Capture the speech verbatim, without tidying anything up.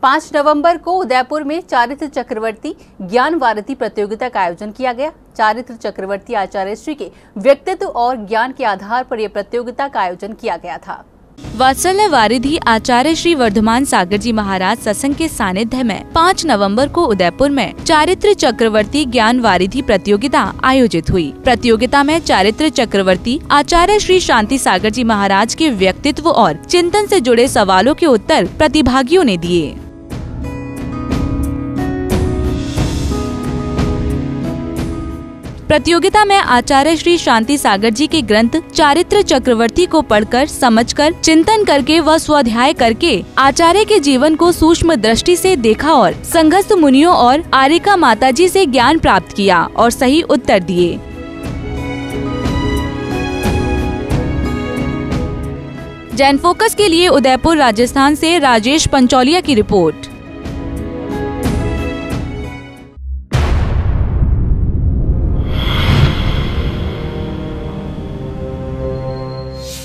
पाँच नवंबर को उदयपुर में चारित्र चक्रवर्ती ज्ञान वारिधि प्रतियोगिता का आयोजन किया गया। चारित्र चक्रवर्ती आचार्य श्री के व्यक्तित्व और ज्ञान के आधार पर यह प्रतियोगिता का आयोजन किया गया था। वात्सल्य वारिधि आचार्य श्री वर्धमान सागर जी महाराज सत्संग के सानिध्य में पाँच नवंबर को उदयपुर में चारित्र चक्रवर्ती ज्ञान वारिधि प्रतियोगिता आयोजित हुई। प्रतियोगिता में चारित्र चक्रवर्ती आचार्य श्री शांति सागर जी महाराज के व्यक्तित्व और चिंतन से जुड़े सवालों के उत्तर प्रतिभागियों ने दिए। प्रतियोगिता में आचार्य श्री शांति सागर जी के ग्रंथ चारित्र चक्रवर्ती को पढ़कर, समझकर, चिंतन करके व स्वाध्याय करके आचार्य के जीवन को सूक्ष्म दृष्टि से देखा और संघस्थ मुनियों और आर्यिका माताजी से ज्ञान प्राप्त किया और सही उत्तर दिए। जैन फोकस के लिए उदयपुर राजस्थान से राजेश पंचौलिया की रिपोर्ट।